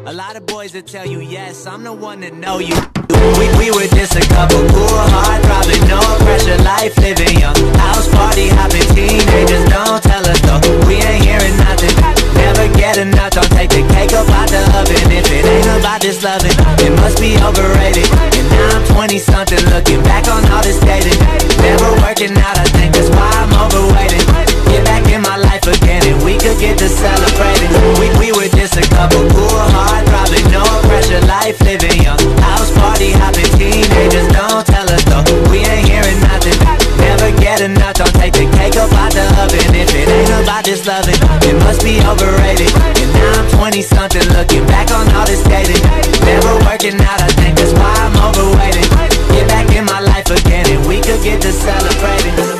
A lot of boys that tell you yes, I'm the one that know you. We were just a couple cool, hard, probably no pressure, life living young. House party hopping teenagers, don't tell us though, we ain't hearing nothing. Never get enough, don't take the cake up out the oven. If it ain't about this loving, it must be overrated. And now I'm 20 something, looking back on all this dating. Never working out, I think that's why I'm overweighted. Get back in my life again and we could get to celebrating. We were just a couple cool, hard, probably no pressure, life living young. House party hopping teenagers, don't tell us though, we ain't hearing nothing. Never get enough, don't take the cake up out the oven. If it ain't about this loving, it must be overrated. And now I'm 20 something, looking back on all this dating. Never working out, I think that's why I'm overweighted. Get back in my life again and we could get to celebrating.